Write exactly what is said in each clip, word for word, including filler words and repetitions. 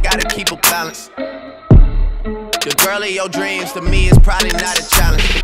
gotta keep a balance. The girl of your dreams to me is probably not a challenge.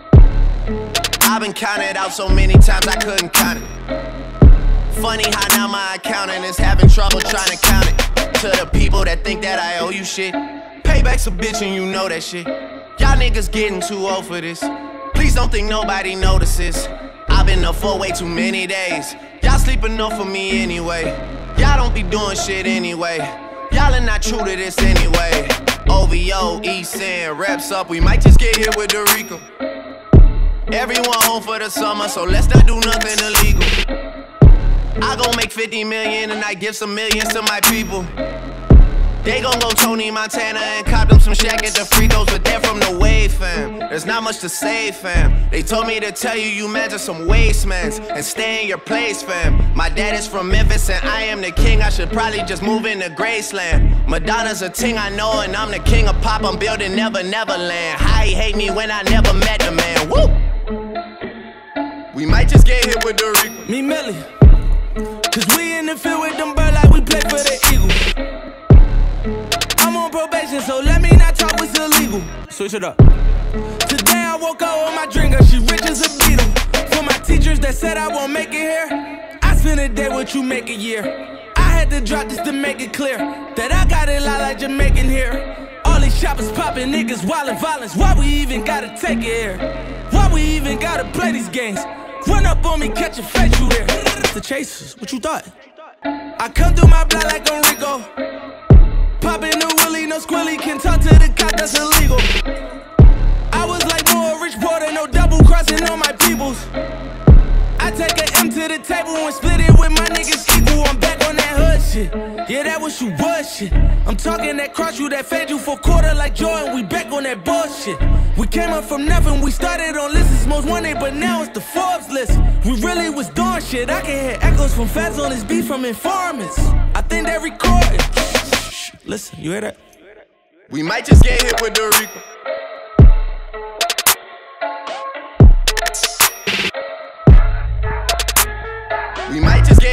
I've been counted out so many times I couldn't count it. Funny how now my accountant is having trouble trying to count it. To the people that think that I owe you shit, payback's a bitch and you know that shit. Y'all niggas getting too old for this. Please don't think nobody notices. I've been up for way too many days. Y'all sleep enough for me anyway. Y'all don't be doing shit anyway. Y'all are not true to this anyway. O V O, East End, reps up, we might just get hit with the Rico. Everyone home for the summer, so let's not do nothing illegal. I gon' make fifty million and I give some millions to my people. They gon' go Tony Montana and cop them some Shaq at the free throws, but they're from the wave, fam. There's not much to say, fam. They told me to tell you you mans are some wastemans and stay in your place, fam. My dad is from Memphis and I am the king. I should probably just move into Graceland. Madonna's a ting I know and I'm the king of pop. I'm building Never Neverland. How he hate me when I never met the man. Woo! We might just get hit with the Rico. Me Millie, cause we in the field with them bird like we play for the Eagles. I'm on probation, so let me not talk what's illegal. Switch it up. Today I woke up with my drinker, she rich as a beetle. For my teachers that said I won't make it here, I spend a day what you make a year. I had to drop this to make it clear that I got it lot like Jamaican here. All these shoppers popping, niggas wildin' violence. Why we even gotta take it here? Why we even gotta play these games? Run up on me, catch a face, you there. The chasers, what you thought? I come through my block like I'm Rico. Poppin' the willy, no squilly, can talk to the cop, that's illegal. I was like more rich border, no double crossing on my peoples. I take an M to the table and split it with my niggas equal. I'm back on that hood shit. Yeah, that was you was shit. I'm talking that cross you, that fed you for quarter like Jordan. We back on that bullshit. We came up from nothing, we started on lists most wanted, but now it's the Forbes list. We really was doing shit. I can hear echoes from feds on this beat from informants. I think they recorded. Listen, you hear that? We might just get hit with the Rico. We might just get